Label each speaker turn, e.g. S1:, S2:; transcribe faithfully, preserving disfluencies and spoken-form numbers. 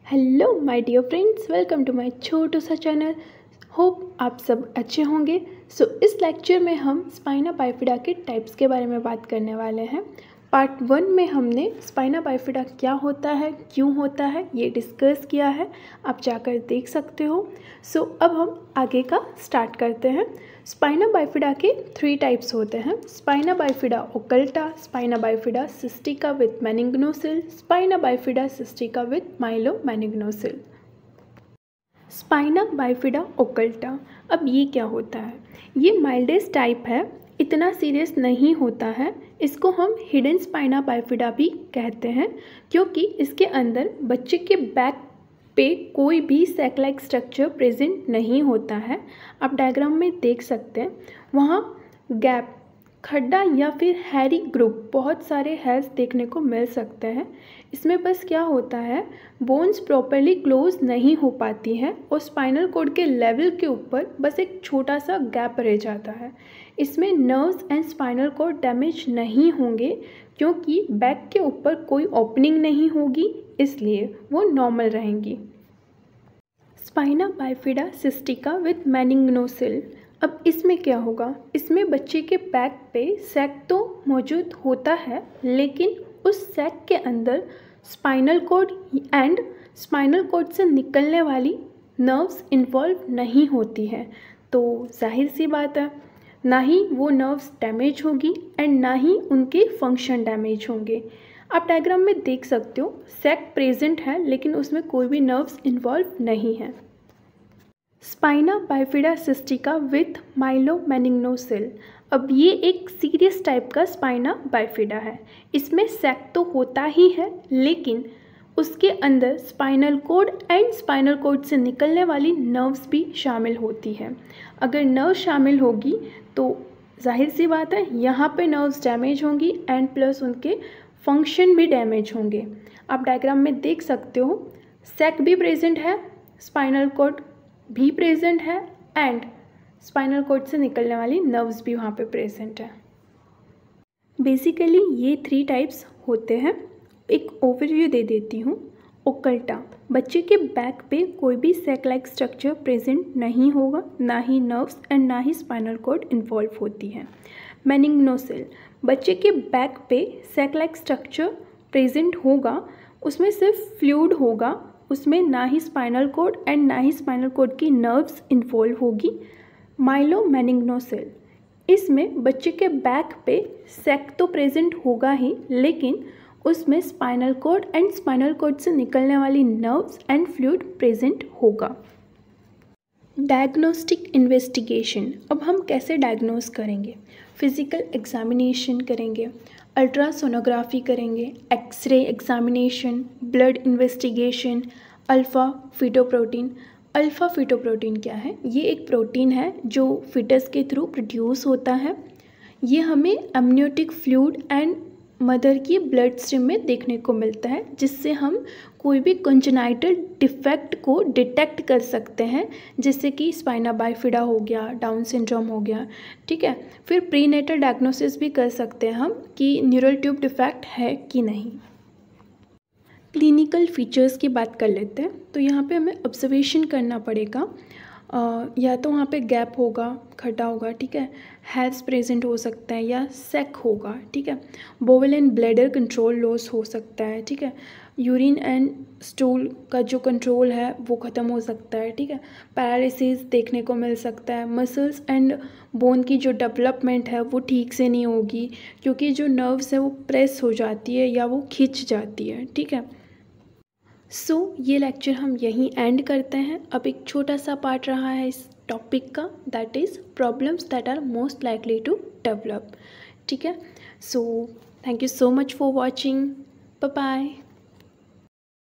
S1: Hello my dear friends, welcome to my छोटू सा चैनल। होप आप सब अच्छे होंगे। सो so, इस लेक्चर में हम स्पाइना बाइफिडा के टाइप्स के बारे में बात करने वाले हैं। पार्ट वन में हमने स्पाइना बाइफिडा क्या होता है, क्यों होता है, ये डिस्कस किया है, आप जाकर देख सकते हो। सो so, अब हम आगे का स्टार्ट करते हैं। स्पाइना बाइफिडा के थ्री टाइप्स होते हैं: spina bifida occulta, spina bifida cystica with meningocele, spina bifida cystica with myelomeningocele. Spina bifida occulta, अब ये क्या होता है? ये माइल्डेस्ट टाइप है, इतना सीरियस नहीं होता है। इसको हम हिडन स्पाइना बाइफिडा भी कहते हैं क्योंकि इसके अंदर बच्चे के बैक पे कोई भी सैक लाइक स्ट्रक्चर प्रेजेंट नहीं होता है। आप डायग्राम में देख सकते हैं, वहाँ गैप, खड्डा या फिर हैरी ग्रुप, बहुत सारे हेयर्स देखने को मिल सकते हैं। इसमें बस क्या होता है, बोन्स प्रॉपरली क्लोज नहीं हो पाती हैं और स्पाइनल कॉर्ड के लेवल के ऊपर बस एक छोटा सा गैप रह जाता है। इसमें nerves and spinal cord damage नहीं होंगे क्योंकि बैक के ऊपर कोई ओपनिंग नहीं होगी, इसलिए वो नॉर्मल रहेंगी। Spina bifida cystica with meningocele, अब इसमें क्या होगा? इसमें बच्चे के बैक पे सैक तो मौजूद होता है, लेकिन उस सैक के अंदर spinal cord and spinal cord से निकलने वाली नर्व्स इन्वॉल्व नहीं होती हैं। तो जाहिर सी बात है, ना ही वो नर्व्स डैमेज होगी एंड ना ही उनके फंक्शन डैमेज होंगे। आप डायग्राम में देख सकते हो, सैक प्रेजेंट है लेकिन उसमें कोई भी नर्व्स इन्वॉल्व नहीं है। Spina bifida cystica with myelomeningocele, अब ये एक सीरियस टाइप का स्पाइना बाइफिडा है। इसमें सैक तो होता ही है लेकिन उसके अंदर spinal cord and spinal cord से निकलने वाली नर्व्स भी शामिल होती है। अगर नर्व शामिल होगी तो जाहिर सी बात है, यहाँ पे नर्व्स डैमेज होंगी एंड प्लस उनके फंक्शन भी डैमेज होंगे। आप डायग्राम में देख सकते हो, सैक भी प्रेजेंट है, स्पाइनल कॉर्ड भी प्रेजेंट है एंड स्पाइनल कॉर्ड से निकलने वाली नर्व्स भी वहाँ पे प्रेजेंट है। बेसिकली ये थ्री टाइप्स होते हैं। एक ओवरव्यू दे देती हूँ। ओकल्टा, बच्चे के बैक पे कोई भी सैक लाइक स्ट्रक्चर प्रेजेंट नहीं होगा, ना ही नर्व्स एंड ना ही स्पाइनल कॉर्ड इन्वॉल्व होती है। मेनिग्नोसिल, बच्चे के बैक पे सैक लाइक स्ट्रक्चर प्रेजेंट होगा, उसमें सिर्फ फ्लूइड होगा, उसमें ना ही स्पाइनल कॉर्ड एंड ना ही स्पाइनल कॉर्ड की नर्व्स इन्वॉल्व होगी। माइलो मेनिग्नोसिल, इसमें बच्चे के बैक पे सैक तो प्रेजेंट होगा ही लेकिन उसमें spinal cord and spinal cord से निकलने वाली नर्व्स एंड फ्लूइड प्रेजेंट होगा। डायग्नोस्टिक इन्वेस्टिगेशन, अब हम कैसे डायग्नोस करेंगे? फिजिकल एग्जामिनेशन करेंगे, अल्ट्रासोनोग्राफी करेंगे, X-ray examination, blood investigation, alpha fetoprotein. Alpha fetoprotein क्या है? ये एक प्रोटीन है जो फिटस के थ्रू प्रोड्यूस होता है। ये हमें एमनियोटिक फ्लूइड एंड मदर की ब्लड स्ट्रीम में देखने को मिलता है, जिससे हम कोई भी कंजेनाइटल डिफेक्ट को डिटेक्ट कर सकते हैं, जैसे कि स्पाइना बाइफिडा हो गया, डाउन सिंड्रोम हो गया, ठीक है। फिर प्रीनेटल डायग्नोसिस भी कर सकते हैं हम कि न्यूरल ट्यूब डिफेक्ट है कि नहीं। क्लिनिकल फीचर्स की बात कर लेते हैं। तो यहाँ पे हमें ऑब्जर्वेशन करना पड़ेगा। Uh, या तो वहाँ पे गैप होगा, खड्डा होगा, ठीक है, हैव्स प्रेजेंट हो सकता है या सैक होगा, ठीक है। Bowel and bladder control loss हो सकता है, ठीक है। यूरिन एंड स्टूल का जो कंट्रोल है वो ख़त्म हो सकता है, ठीक है। पैरालिसिस देखने को मिल सकता है। मसल्स एंड बोन की जो डेवलपमेंट है वो ठीक से नहीं होगी क्योंकि जो नर्व्स है वो प्रेस हो जाती है या वो खिंच जाती है, ठीक है। सो so, ये लेक्चर हम यहीं एंड करते हैं। अब एक छोटा सा पार्ट रहा है इस टॉपिक का, that is problems that are most likely to develop, ठीक है। So thank you so much for watching, bye bye.